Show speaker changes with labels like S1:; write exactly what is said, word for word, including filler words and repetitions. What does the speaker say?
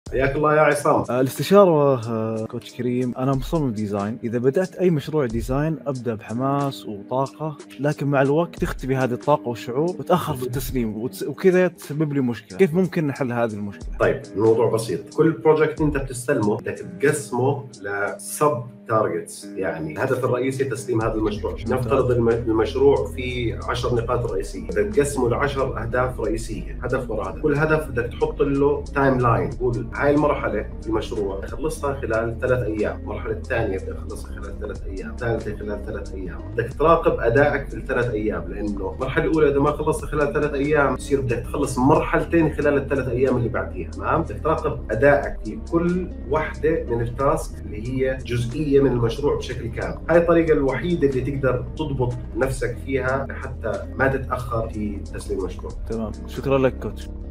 S1: حياك الله يا عصام.
S2: آه، الاستشارة آه، كوتش كريم، أنا مصمم ديزاين. إذا بدأت أي مشروع ديزاين أبدأ بحماس وطاقة، لكن مع الوقت تختفي هذه الطاقة والشعور وتأخر في التسليم وتس- وكذا تسبب لي مشكلة. كيف ممكن نحل هذه المشكلة؟
S1: طيب الموضوع بسيط، كل بروجكت انت بتستلمه بدك تقسمه لسب تارجتس، يعني الهدف الرئيسي تسليم هذا المشروع. نفترض الم- المشروع فيه عشر نقاط رئيسية، بدك تقسمه لعشر اهداف رئيسية، هدف ورا هدف. كل هدف بدك تحط له تايم لاين، قول هاي المرحلة في المشروع خلصها خلال ثلاث ايام، المرحلة الثانية بدك تخلصها خلال ثلاث ايام، الثالثة خلال ثلاث ايام. بدك تراقب ادائك في الثلاث ايام، لانه المرحلة الاولى اذا ما خلصت خلال ثلاث ايام بصير بدك تخلص مرحلتين خلال الثلاث ايام اللي بعديها. تمام؟ بدك تراقب ادائك في كل وحده من التاسك اللي هي جزئيه من المشروع بشكل كامل. هاي الطريقه الوحيده اللي تقدر تضبط نفسك فيها حتى ما تتاخر في تسليم المشروع.
S2: تمام، شكرا لك كوتش.